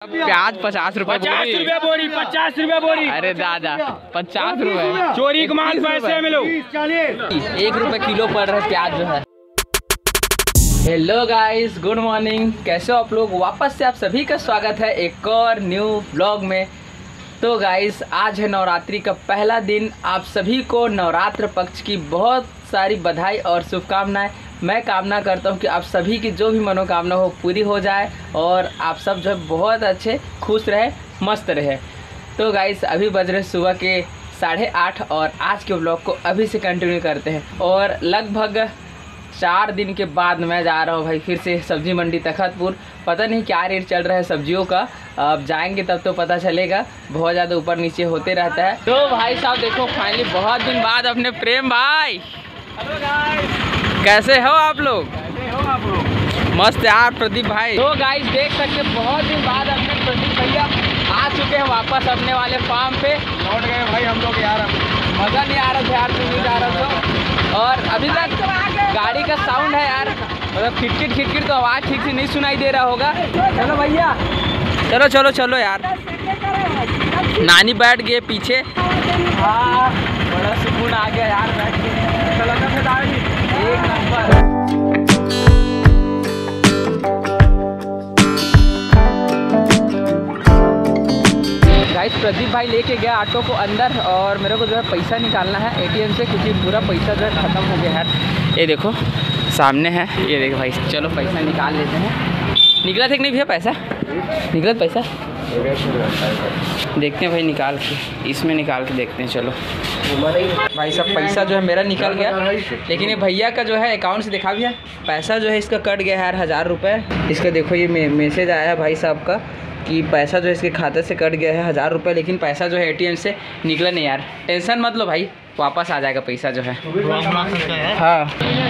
प्याज 50 रुपए बोरी, 50 रुपए बोरी। अरे दादा 50 रुपए चोरी के माल पैसे मिलो। 1 रुपए किलो पड़ रहा है प्याज जो है। Hello guys, good morning. कैसे हो आप लोग? वापस से आप सभी का स्वागत है एक और न्यू ब्लॉग में। तो गाइस, आज है नवरात्रि का पहला दिन। आप सभी को नवरात्र पक्ष की बहुत सारी बधाई और शुभकामनाएं। मैं कामना करता हूं कि आप सभी की जो भी मनोकामना हो पूरी हो जाए और आप सब जो है बहुत अच्छे खुश रहे, मस्त रहे। तो गाइस, अभी बज रहे सुबह के 8:30 और आज के ब्लॉग को अभी से कंटिन्यू करते हैं। और लगभग 4 दिन के बाद मैं जा रहा हूँ भाई फिर से सब्जी मंडी तखतपुर। पता नहीं क्या रेट चल रहा है सब्जियों का, अब जाएंगे तब तो पता चलेगा। बहुत ज़्यादा ऊपर नीचे होते रहता है। तो भाई साहब देखो, फाइनली बहुत दिन बाद अपने प्रेम भाई, कैसे हो आप लोग? मस्त यार प्रदीप भाई। तो गाइस देख सकते बहुत दिन बाद अपने प्रदीप भैया आ चुके हैं वापस अपने वाले फार्म पे। लौट गए भाई हम लोग यार। मज़ा नहीं आ रहा था यार, तू नहीं जा रहा था। और अभी तक गाड़ी का साउंड है यार, मतलब खिटखिट तो आवाज़ ठीक से नहीं सुनाई दे रहा होगा। चलो भैया, चलो चलो चलो यार। नानी बैठ गए पीछे। हाँ, बड़ा सुकून आ गया यार बैठ के। चलो एक नंबर। गाइस, प्रदीप भाई लेके गया ऑटो को अंदर और मेरे को जो है पैसा निकालना है एटीएम से, क्योंकि पूरा पैसा जो है ख़त्म हो गया है। ये देखो सामने है, ये देखो भाई। चलो पैसा निकाल लेते हैं। निकला था कि नहीं भैया पैसा? निकला पैसा? देखते हैं भाई, निकाल के इसमें निकाल के देखते हैं। चलो भाई साहब, पैसा जो है मेरा निकल गया, लेकिन ये भैया का जो है अकाउंट से दिखा भैया पैसा जो है इसका कट गया है यार 1000 रुपये। इसका देखो ये मैसेज आया है भाई साहब का कि पैसा जो है इसके खाते से कट गया है 1000 रुपये, लेकिन पैसा जो है एटीएम से निकला नहीं यार। टेंशन मत लो भाई, वापस आ जाएगा पैसा जो है। हाँ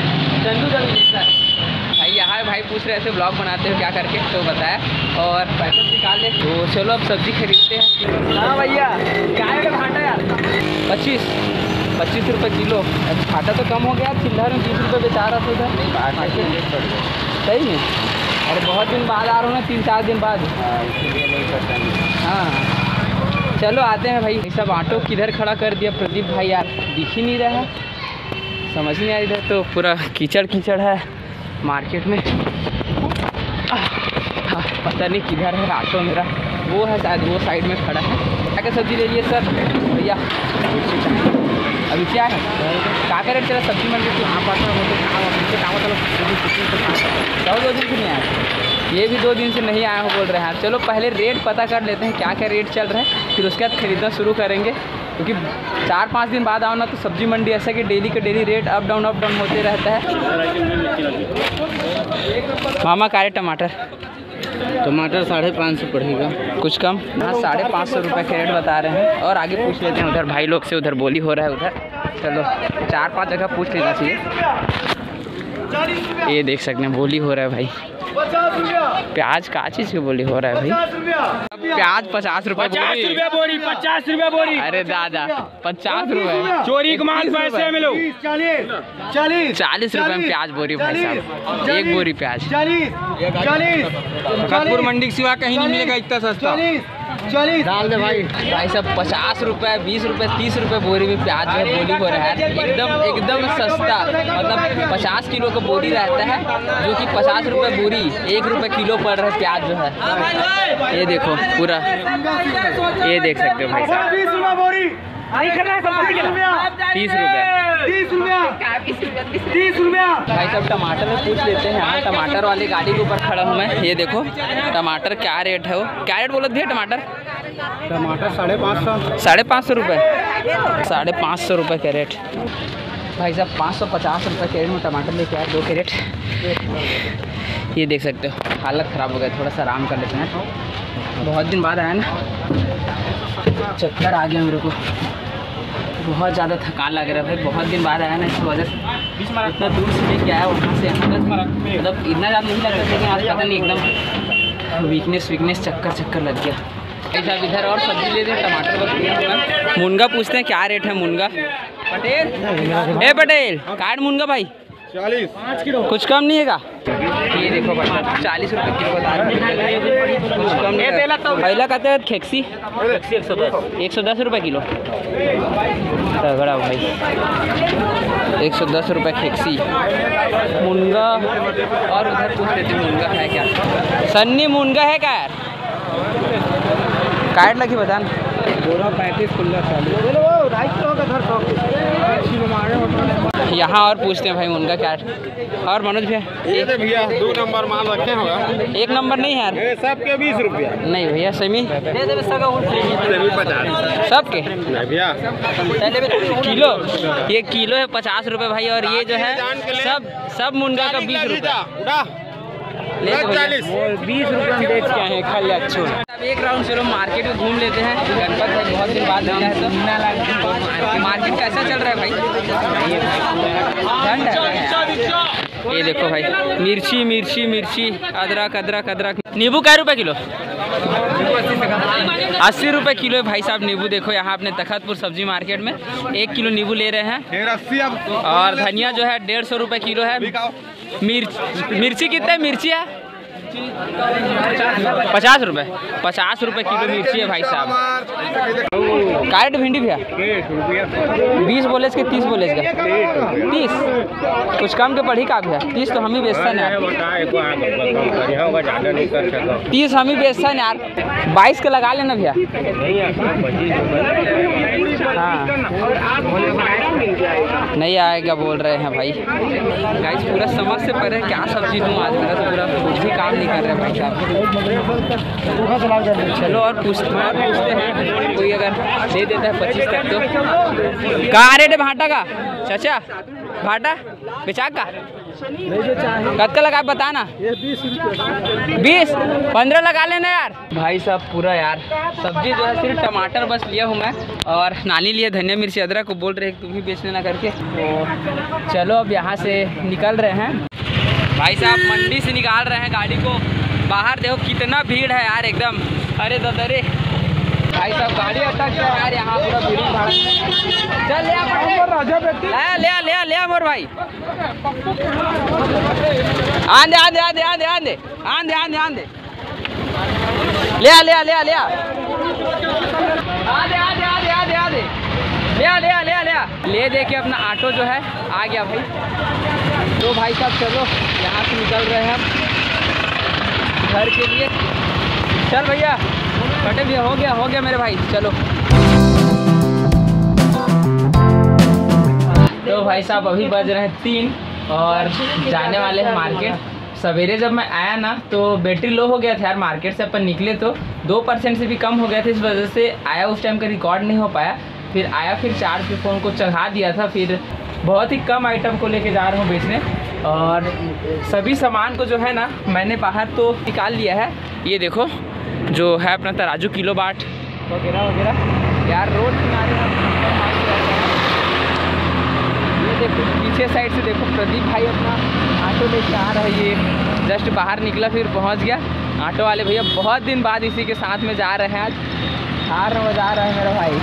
भाई, यहाँ भाई पूछ रहे थे ब्लॉग बनाते हो क्या करके, तो बताया और पैसा निकाल ले। तो चलो अब सब्जी खरीदते हैं। हाँ भैया, क्या है भाटा यार? 25 रुपये किलो। भाटा तो कम हो गया, चिल्लर में 20 रुपये बेचा रहा था उधर। सही है। अरे बहुत दिन बाद आ रहा हूँ ना, 3-4 दिन बाद। हाँ चलो आते हैं भाई। सब ऑटो किधर खड़ा कर दिया प्रदीप भाई यार, दिख ही नहीं रहा है, समझ नहीं आ रही। इधर तो पूरा कीचड़ है मार्केट में। पता नहीं किधर है ऑटो मेरा, वो है शायद वो साइड में खड़ा है। क्या सब्जी ले लिए सर भैया? अभी क्या है क्या रेट चला सब्जी मंडी? तो यहाँ पर 2 दिन से नहीं आया, ये भी 2 दिन से नहीं आया हो बोल रहे हैं। चलो पहले रेट पता कर लेते हैं क्या रेट चल रहा है, फिर उसके बाद खरीदना शुरू करेंगे। क्योंकि 4-5 दिन बाद आओ ना तो सब्जी मंडी ऐसा कि डेली का डेली रेट अप डाउन होते रहता है। मामा का टमाटर 550 पड़ेगा, कुछ कम। हाँ 550 रुपये के रेट बता रहे हैं। और आगे पूछ लेते हैं उधर भाई लोग से, उधर बोली हो रहा है उधर। चलो 4-5 जगह पूछ लेना चाहिए। ये देख सकते हैं बोली हो रहा है भाई। प्याज का चीज़ की बोली हो रहा है भाई? प्याज 50 रुपए बोरी, 50 रुपए बोरी। अरे दादा 50 रुपए चोरी के माल पैसे मिलो। 40 रुपए में प्याज बोरी भाई साहब, 1 बोरी प्याज। 40 तखतपुर मंडी के सिवा कहीं नहीं मिलेगा इतना सस्ता। 40 डाल दे भाई। भाई साहब 50 रुपये, 20 रुपये, 30 रुपये बोरी में प्याज जो है बोली हो रहा है। एकदम सस्ता, मतलब 50 किलो का बोरी रहता है, जो कि 50 रुपये बोरी, 1 रुपये किलो पड़ रहा है प्याज जो है। ये देखो पूरा, ये देख सकते हो भाई साहब। 20 रुपये बोरी, 30 रुपया। भाई साहब टमाटर में पूछ लेते हैं। यहाँ टमाटर वाली गाड़ी के ऊपर खड़ा हूँ मैं। ये देखो टमाटर क्या रेट है? वो क्या रेट बोलते भैया टमाटर? 550 रुपये, 550 रुपये के रेट। भाई साहब 550 रुपये के रेट में टमाटर लेके आए, 2 कैरेट। ये देख सकते हो हालत ख़राब हो गया, थोड़ा सा आराम कर लेते हैं। बहुत दिन बाद आया ना, चक्कर आ गया मेरे को, बहुत ज़्यादा थकान लग रहा है भाई। बहुत दिन बाद आया ना, इस वजह से इतना दूर से लेके आया वहाँ से यहाँ तक। मतलब इतना ज़्यादा नहीं लगता, लेकिन आज पता नहीं एकदम वीकनेस चक्कर लग गया। भाई साहब इधर और सब्जी ले दें, टमाटर बस। मुनगा पूछते हैं क्या रेट है मुनगा? पटेल, ए पटेल काट मुनगा भाई। 40। कुछ कम नहीं है? ये देखो भाई 40 रुपये किलो बता रहे हैं, कुछ कम नहीं है। पहला कहते हैं खेक्सी 110 रुपये किलो। तगड़ा भाई 110 रुपये खेक्सी। मुनगा और उधर पूछ लेते मुनगा है क्या? सन्नी मुनगा है क्या यार? काट लगी बता ना। 35 खुला 40। यहाँ और पूछते हैं भाई मुनगा क्या। और मनोज भैया भैया 2 नंबर माल रखे होगा। 1 नंबर नहीं है यार, सबके 20 रुपया। नहीं भैया सेमी सेमी 50 सबके भैया। किलो, ये किलो है 50 रुपये भाई। और ये जो है सब मुनगा का 20 रुपये। ले तो 20 रुपये हम देख के आए हैं, खाली अच्छो। अब एक राउंड चलो मार्केट में घूम लेते हैं। गणपत भाई बहुत दिन बाद मिला है तो मार्केट कैसा चल रहा है भाई? ठंड है। ये देखो भाई मिर्ची मिर्ची मिर्ची, अदरक अदरक अदरक। नींबू क्या रुपये किलो? 80 रुपये किलो है भाई साहब नींबू। देखो यहाँ अपने तखतपुर सब्जी मार्केट में 1 किलो नींबू ले रहे हैं। और धनिया जो है 150 रुपये किलो है। मिर्ची कितने मिर्ची है? 50 रुपये 50 रुपये किलो मिर्ची है भाई साहब। कैरेट भिंडी भैया 20 बोले के 30 बोले का 30। कुछ कम के पढ़ी का भैया 30 तो हम ही बेचता ना, 30 हम ही बेचता है यार। 22 का लगा लेना भैया। हाँ नहीं आएगा बोल रहे हैं भाई। गाइस पूरा समझ से परे क्या सब्जी दूँ आज, मेरा तो पूरा कुछ भी काम नहीं कर रहे भाई साहब। चलो और पूछते हैं, कोई अगर दे देता है 25 तक तो। कहाँ रेट है भाटा का चाचा? भाटा बेचा का कद का लगा बताना? 20 15 लगा लेना यार। भाई साहब पूरा यार सब्जी जो है सिर्फ टमाटर बस लिया हूँ मैं, और नानी लिए धनिया मिर्ची अदरक को बोल रहे हैं तुम ही बेच लेना करके। तो चलो अब यहाँ से निकल रहे हैं भाई साहब, मंडी से निकाल रहे हैं गाड़ी को बाहर। देखो कितना भीड़ है यार एकदम। अरे ददरे भाई साहब गाड़ी अटक गया यार यहाँ पूरा भीड़ भाड़। चल ले मोर भाई आंदे आंदे आंदे आंदे आंदे आंदे आंदे आंदे ले आंदे आंदे आंदे आंदे ले दे के अपना ऑटो जो है आ गया भाई। तो भाई साहब चलो यहाँ से निकल रहे हैं हम घर के लिए। चल भैया बटे भैया हो गया मेरे भाई चलो। तो भाई साहब अभी बज रहे हैं 3 और जाने वाले हैं मार्केट। सवेरे जब मैं आया ना तो बैटरी लो हो गया था यार, मार्केट से अपन निकले तो 2% से भी कम हो गया था, इस वजह से आया उस टाइम का रिकॉर्ड नहीं हो पाया। फिर आया फिर चार्ज पे फ़ोन को चढ़ा दिया था। फिर बहुत ही कम आइटम को लेके जा रहा हूँ बेचने, और सभी सामान को जो है ना मैंने बाहर तो निकाल लिया है। ये देखो जो है अपना तराजू किलो बाट वगैरह वगैरह यार रोड किनारे। ये देखो पीछे साइड से देखो प्रदीप भाई अपना ऑटो लेके आ रहा है। ये जस्ट बाहर निकला फिर पहुंच गया। ऑटो वाले भैया बहुत दिन बाद इसी के साथ में जा रहे हैं। आज हार बजा रहा है मेरा भाई।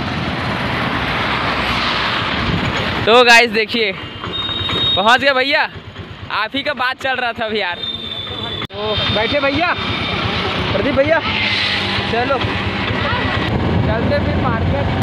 तो गाइस देखिए पहुंच गया भैया, आप ही का बात चल रहा था अभी यार। तो बैठे भैया प्रदीप भैया, चलो चलते फिर मार्केट।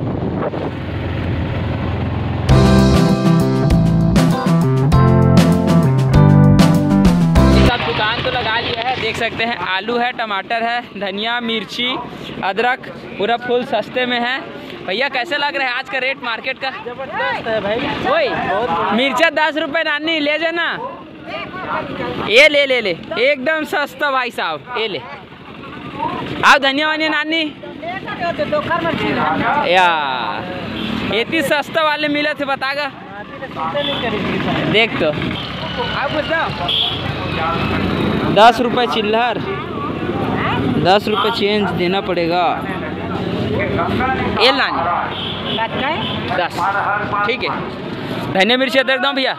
दुकान तो लगा लिया है, देख सकते हैं आलू है, टमाटर है, धनिया मिर्ची अदरक पूरा फुल सस्ते में है। भैया कैसे लग रहा है आज का रेट मार्केट का? जबरदस्त है भाई। वही मिर्चा 10 रुपये नानी ले जाना। ये ले ले ले एकदम सस्ता भाई साहब, ये ले आप धनिया वनिया नानी यार इतनी सस्ता वाले मिले थे बतागा। देख तो आप 10 रुपये चिल्लर, 10 रुपये चेंज देना पड़ेगा। ये लानी 10 ठीक है। धनिया मिर्ची अदरक दो भैया।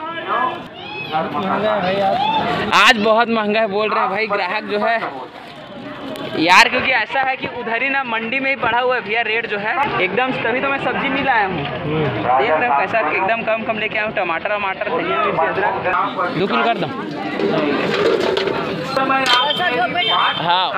आज बहुत महंगा है बोल रहे हैं भाई ग्राहक जो है। यार क्योंकि ऐसा है कि उधर ही ना मंडी में ही पड़ा हुआ है भैया रेट जो है एकदम, तभी तो मैं सब्जी नहीं लाया हूँ। देख रहे हो कैसा एकदम कम कम लेके आया हूँ। टमाटर वमाटर धनिया मिर्ची अदरक 2 किलो कर दो। हाँ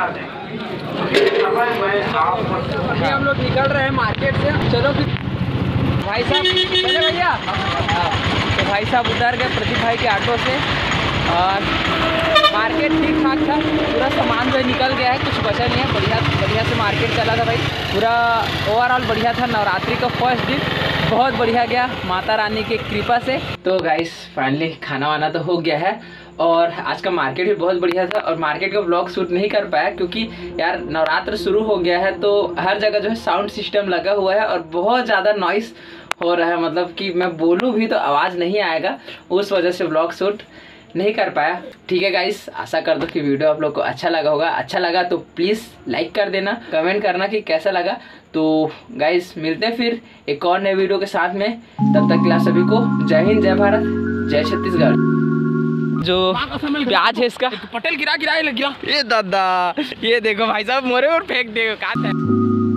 हम लोग निकल रहे हैं मार्केट से। चलो फिर भाई साहब चले भैया। तो भाई साहब उतर गए प्रदीप भाई के ऑटो से और मार्केट ठीक ठाक था। पूरा सामान जो निकल गया है, कुछ बचा नहीं है। बढ़िया से मार्केट चला था भाई। पूरा ओवरऑल बढ़िया था। नवरात्रि का फर्स्ट दिन बहुत बढ़िया गया माता रानी की कृपा से। तो गाइस फाइनली खाना वाना तो हो गया है और आज का मार्केट भी बहुत बढ़िया था। और मार्केट का व्लॉग शूट नहीं कर पाया क्योंकि यार नवरात्र शुरू हो गया है तो हर जगह जो है साउंड सिस्टम लगा हुआ है और बहुत ज़्यादा नॉइस हो रहा है। मतलब कि मैं बोलूँ भी तो आवाज़ नहीं आएगा, उस वजह से व्लॉग शूट नहीं कर पाया। ठीक है गाइस, आशा कर दो कि वीडियो आप लोग को अच्छा लगा होगा। अच्छा लगा तो प्लीज़ लाइक कर देना, कमेंट करना कि कैसा लगा। तो गाइस मिलते हैं फिर एक और नए वीडियो के साथ में। तब तक के लिए सभी को जय हिंद, जय भारत, जय छत्तीसगढ़। जो प्याज है इसका पटेल गिरा गिरा। ये दादा ये देखो भाई साहब मोरे और फेंक देखो कहाँ है।